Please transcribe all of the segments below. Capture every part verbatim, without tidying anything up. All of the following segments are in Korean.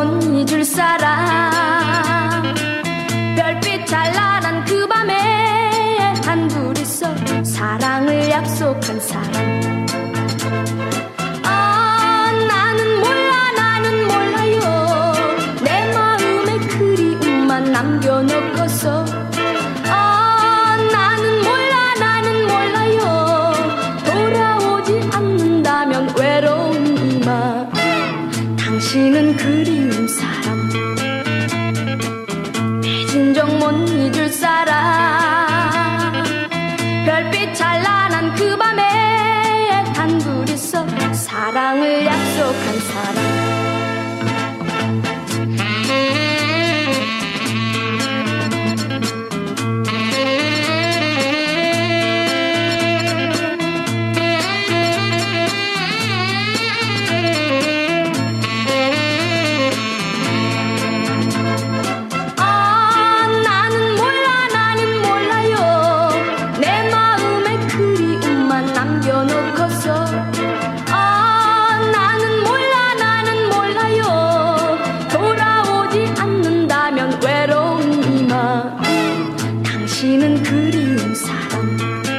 못 잊을 사람 별빛 찬란한 그 밤에 단둘이서 사랑을 약속한 사람 아 나는 몰라 나는 몰라요 내 마음에 그리움만 남겨놓고서 아 나는 몰라 나는 몰라요 돌아오지 않는다면 외로운 이마 당신은 그리운 사람 맺은 적 못 잊을 사람 별빛 찬란한 그 밤에 단둘이서 사랑을 약속한 사람 당신은 그리운 사람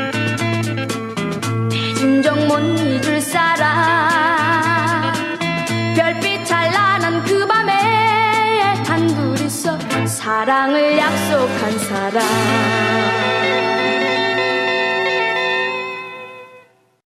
맺은 적 못 잊을 사람 별빛 찬란한 그 밤에 단둘이서 사랑을 약속한 사람